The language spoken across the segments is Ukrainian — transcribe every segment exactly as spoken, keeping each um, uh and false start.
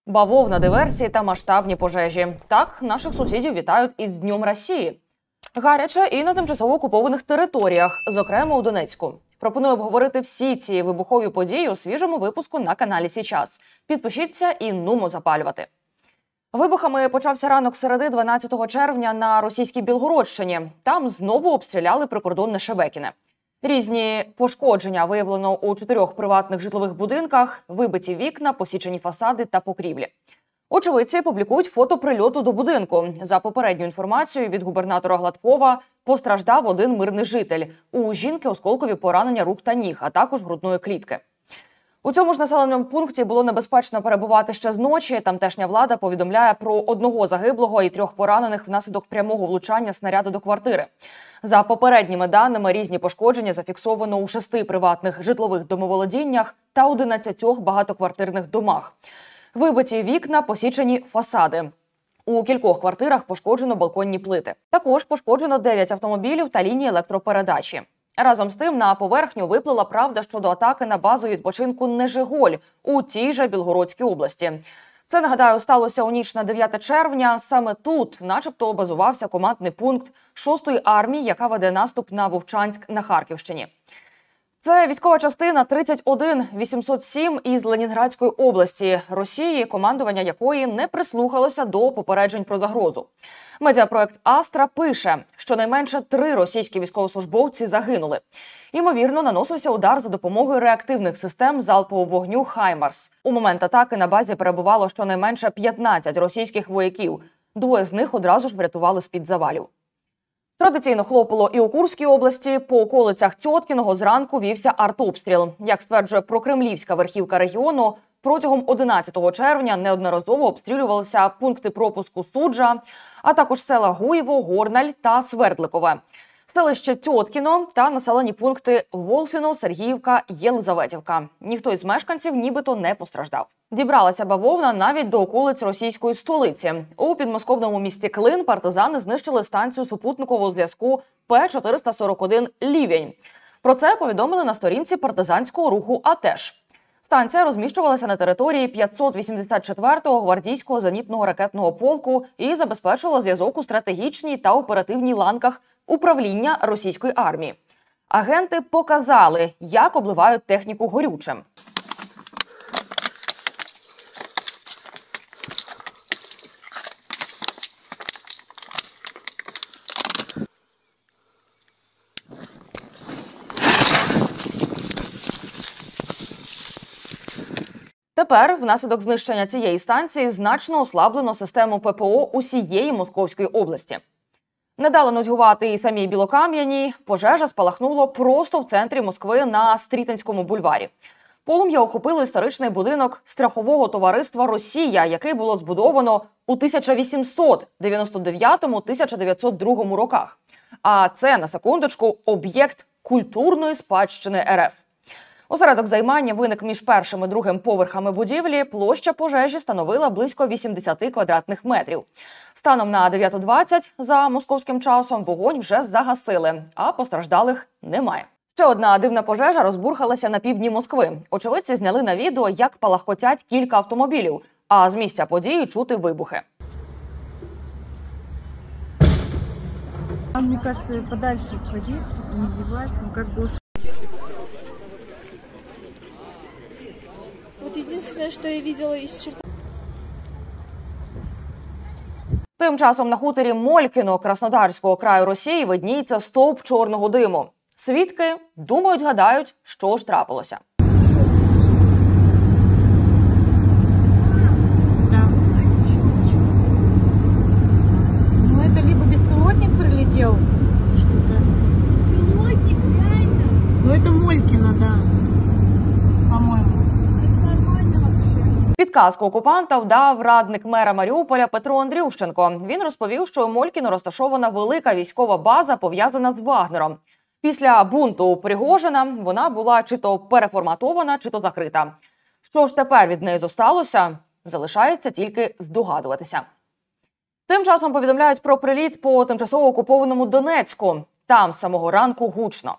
Бавовна, диверсії та масштабні пожежі. Так, наших сусідів вітають із Днем Росії. Гаряче і на тимчасово окупованих територіях, зокрема у Донецьку. Пропоную обговорити всі ці вибухові події у свіжому випуску на каналі «Січас». Підпишіться і нумо запалювати. Вибухами почався ранок середи дванадцятого червня на російській Білгородщині. Там знову обстріляли прикордонне Шебекіне. Різні пошкодження виявлено у чотирьох приватних житлових будинках, вибиті вікна, посічені фасади та покрівлі. Очевидці публікують фото прильоту до будинку. За попередньою інформацією від губернатора Гладкова, постраждав один мирний житель. У жінки осколкові поранення рук та ніг, а також грудної клітки. У цьому ж населеному пункті було небезпечно перебувати ще з ночі. Тамтешня влада повідомляє про одного загиблого і трьох поранених внаслідок прямого влучання снаряду до квартири. За попередніми даними, різні пошкодження зафіксовано у шести приватних житлових домоволодіннях та одинадцятьох багатоквартирних домах. Вибиті вікна, посічені фасади. У кількох квартирах пошкоджено балконні плити. Також пошкоджено дев'ять автомобілів та лінії електропередачі. Разом з тим на поверхню виплила правда щодо атаки на базу відпочинку «Нежиголь» у тій же Білгородській області. Це, нагадаю, сталося у ніч на дев'яте червня. Саме тут начебто базувався командний пункт шостої армії, яка веде наступ на Вовчанськ на Харківщині. Це військова частина тридцять один вісімсот сім із Ленінградської області Росії, командування якої не прислухалося до попереджень про загрозу. Медіапроект «Астра» пише, що найменше три російські військовослужбовці загинули. Ймовірно, наносився удар за допомогою реактивних систем залпового вогню «Хаймарс». У момент атаки на базі перебувало щонайменше п'ятнадцять російських вояків. Двоє з них одразу ж врятували з-під завалів. Традиційно хлопало і у Курській області. По околицях Тьоткіного зранку вівся артобстріл. Як стверджує прокремлівська верхівка регіону, протягом одинадцятого червня неодноразово обстрілювалися пункти пропуску Суджа, а також села Гуєво, Горналь та Свердликове, селище Тьоткіно та населені пункти Волфіно, Сергіївка, Єлизаветівка. Ніхто із мешканців нібито не постраждав. Дібралася бавовна навіть до околиць російської столиці. У підмосковному місті Клин партизани знищили станцію супутникового зв'язку Пе чотириста сорок один «Лівень». Про це повідомили на сторінці партизанського руху «Атеш». Станція розміщувалася на території п'ятсот вісімдесят четвертого гвардійського зенітного ракетного полку і забезпечувала зв'язок у стратегічній та оперативній ланках управління російської армії. Агенти показали, як обливають техніку горючим. Тепер, внаслідок знищення цієї станції, значно ослаблено систему Пе Пе О усієї Московської області. Не дало нудьгувати і самій Білокам'яній. Пожежа спалахнуло просто в центрі Москви на Стрітинському бульварі. Полум'я охопило історичний будинок страхового товариства «Росія», який було збудовано у тисяча вісімсот дев'яносто дев'ятому - тисяча дев'ятсот другому роках. А це, на секундочку, об'єкт культурної спадщини Ер Еф. Осередок займання виник між першим і другим поверхами будівлі. Площа пожежі становила близько вісімдесят квадратних метрів. Станом на дев'яту двадцять за московським часом вогонь вже загасили, а постраждалих немає. Ще одна дивна пожежа розбурхалася на півдні Москви. Очевидці зняли на відео, як палахкотять кілька автомобілів, а з місця події чути вибухи. Мені кажется, подальше ходити, не зівати, як би... Вот единственное, что я видела из черта. Тим часом на хуторі Молькіно Краснодарського краю Росії видніється стовп чорного диму. Свідки думають, гадають, що ж трапилося. Да. Ну, это либо беспилотник прилетел, что-то. Беспилотник, реально? Ну, это Молькино, да. По-моему. Підказку окупантам дав радник мера Маріуполя Петро Андрющенко. Він розповів, що у Молькіно розташована велика військова база, пов'язана з Вагнером. Після бунту Пригожина вона була чи то переформатована, чи то закрита. Що ж тепер від неї зосталося, залишається тільки здогадуватися. Тим часом повідомляють про приліт по тимчасово окупованому Донецьку. Там з самого ранку гучно.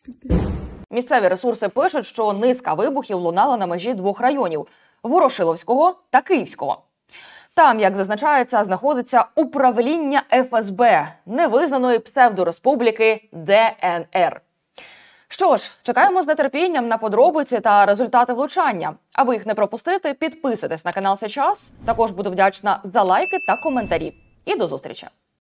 Місцеві ресурси пишуть, що низка вибухів лунала на межі двох районів – Ворошиловського та Київського. Там, як зазначається, знаходиться управління еф ес бе невизнаної псевдореспубліки де ен ер. Що ж, чекаємо з нетерпінням на подробиці та результати влучання. Аби їх не пропустити, підписуйтесь на канал «Сейчас». Також буду вдячна за лайки та коментарі. І до зустрічі!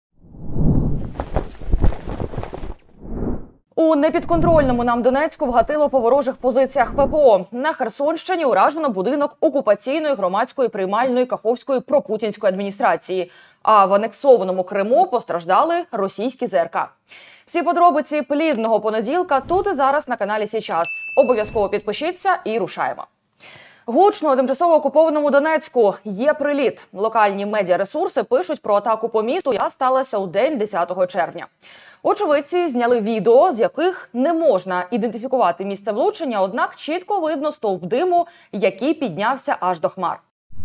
У непідконтрольному нам Донецьку вгатило по ворожих позиціях пе пе о. На Херсонщині уражено будинок окупаційної громадської приймальної Каховської пропутінської адміністрації. А в анексованому Криму постраждали російські зе ер ка. Всі подробиці плідного понеділка тут і зараз на каналі «Сейчас». Обов'язково підпишіться і рушаємо. Гучно у тимчасово окупованому Донецьку є приліт. Локальні медіаресурси пишуть про атаку по місту, яка сталася у день десятого червня. Очевидці зняли відео, з яких не можна ідентифікувати місце влучення, однак чітко видно стовп диму, який піднявся аж до хмар.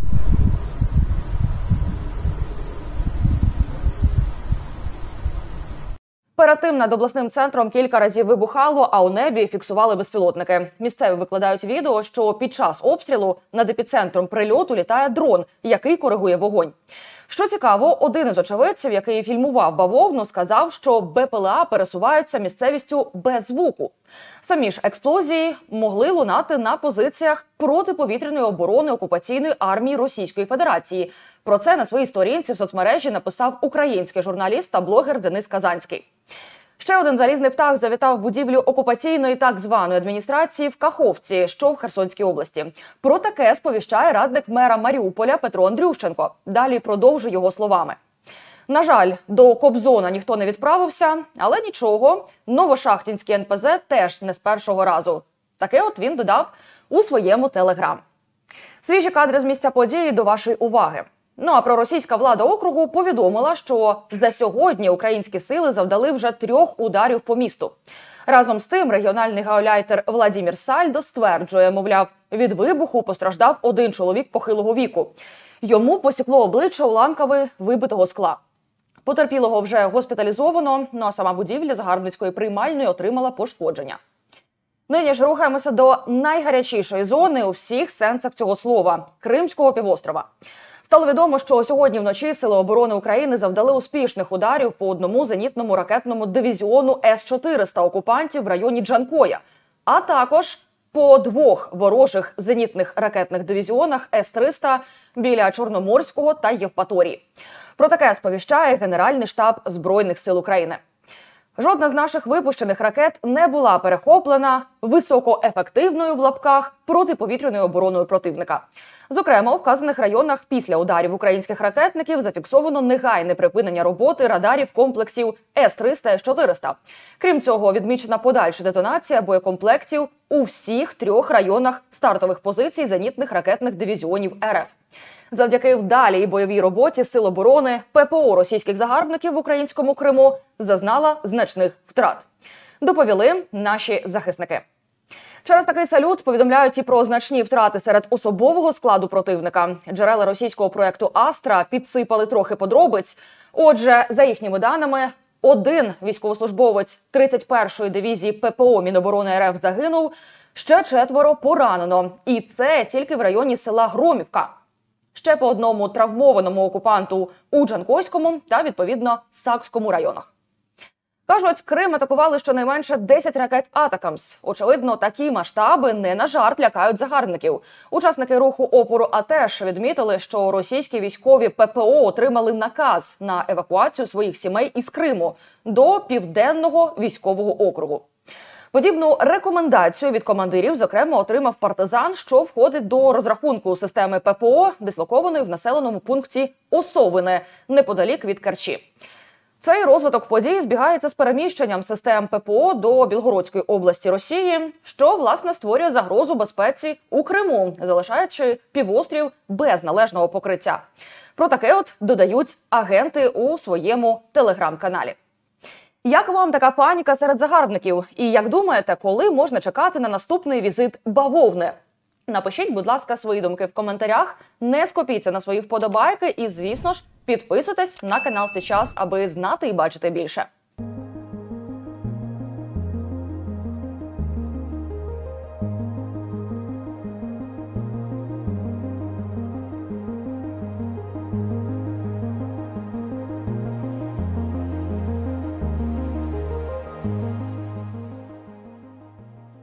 Перед тим над обласним центром кілька разів вибухало, а у небі фіксували безпілотники. Місцеві викладають відео, що під час обстрілу над епіцентром прильоту літає дрон, який коригує вогонь. Що цікаво, один із очевидців, який фільмував бавовну, сказав, що бе пе ел а пересуваються місцевістю без звуку. Самі ж експлозії могли лунати на позиціях протиповітряної оборони окупаційної армії Російської Федерації. Про це на своїй сторінці в соцмережі написав український журналіст та блогер Денис Казанський. Ще один залізний птах завітав в будівлю окупаційної так званої адміністрації в Каховці, що в Херсонській області. Про таке сповіщає радник мера Маріуполя Петро Андрющенко. Далі продовжу його словами. На жаль, до Кобзона ніхто не відправився, але нічого, новошахтінський ен пе зет теж не з першого разу. Таке от він додав у своєму телеграм. Свіжі кадри з місця події до вашої уваги. Ну а проросійська влада округу повідомила, що за сьогодні українські сили завдали вже трьох ударів по місту. Разом з тим, регіональний гауляйтер Владімір Сальдо стверджує, мовляв, від вибуху постраждав один чоловік похилого віку. Йому посікло обличчя уламками вибитого скла. Потерпілого вже госпіталізовано, ну а сама будівля загарбницької приймальної отримала пошкодження. Нині ж рухаємося до найгарячішої зони у всіх сенсах цього слова – Кримського півострова. Стало відомо, що сьогодні вночі Сили оборони України завдали успішних ударів по одному зенітному ракетному дивізіону ес чотириста окупантів в районі Джанкоя, а також по двох ворожих зенітних ракетних дивізіонах ес триста біля Чорноморського та Євпаторії. Про таке сповіщає Генеральний штаб Збройних сил України. Жодна з наших випущених ракет не була перехоплена високоефективною в лапках протиповітряною обороною противника. Зокрема, у вказаних районах після ударів українських ракетників зафіксовано негайне припинення роботи радарів комплексів ес триста ес чотириста. Крім цього, відмічена подальша детонація боєкомплектів у всіх трьох районах стартових позицій зенітних ракетних дивізіонів ер еф. Завдяки вдалій бойовій роботі Сил оборони пе пе о російських загарбників в українському Криму зазнала значних втрат. Доповіли наші захисники. Через такий салют повідомляють і про значні втрати серед особового складу противника. Джерела російського проєкту «Астра» підсипали трохи подробиць. Отже, за їхніми даними, один військовослужбовець тридцять першої дивізії пе пе о Міноборони ер еф загинув, ще четверо поранено. І це тільки в районі села Громівка. Ще по одному травмованому окупанту у Джанкойському та, відповідно, Сакському районах. Кажуть, Крим атакували щонайменше десять ракет «Атакамс». Очевидно, такі масштаби не на жарт лякають загарбників. Учасники руху опору АТЕШ відмітили, що російські військові пе пе о отримали наказ на евакуацію своїх сімей із Криму до Південного військового округу. Подібну рекомендацію від командирів, зокрема, отримав партизан, що входить до розрахунку системи пе пе о, дислокованої в населеному пункті Осовине, неподалік від Керчі. Цей розвиток подій збігається з переміщенням систем пе пе о до Білгородської області Росії, що, власне, створює загрозу безпеці у Криму, залишаючи півострів без належного покриття. Про таке от додають агенти у своєму телеграм-каналі. Як вам така паніка серед загарбників? І як думаєте, коли можна чекати на наступний візит бавовни? Напишіть, будь ласка, свої думки в коментарях, не скупіться на свої вподобайки і, звісно ж, підписуйтесь на канал «Сейчас», аби знати і бачити більше.